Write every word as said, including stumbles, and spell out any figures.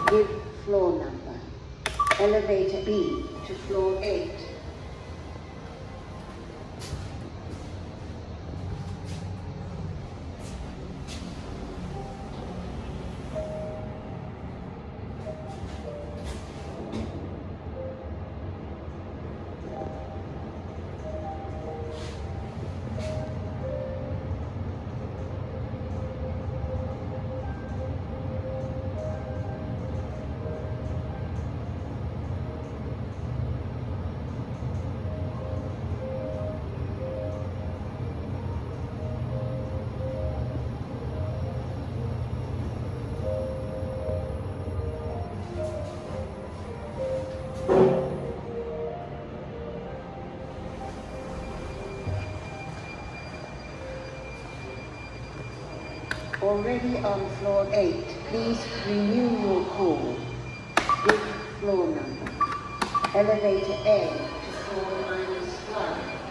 Give floor number. Elevator B to floor eight. Already on floor eight, please renew your call. Give floor number. Elevator A to floor minus one.